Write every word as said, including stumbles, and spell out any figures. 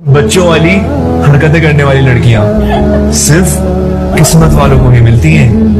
बच्चों वाली हरकतें करने वाली लड़कियां सिर्फ किस्मत वालों को ही मिलती हैं।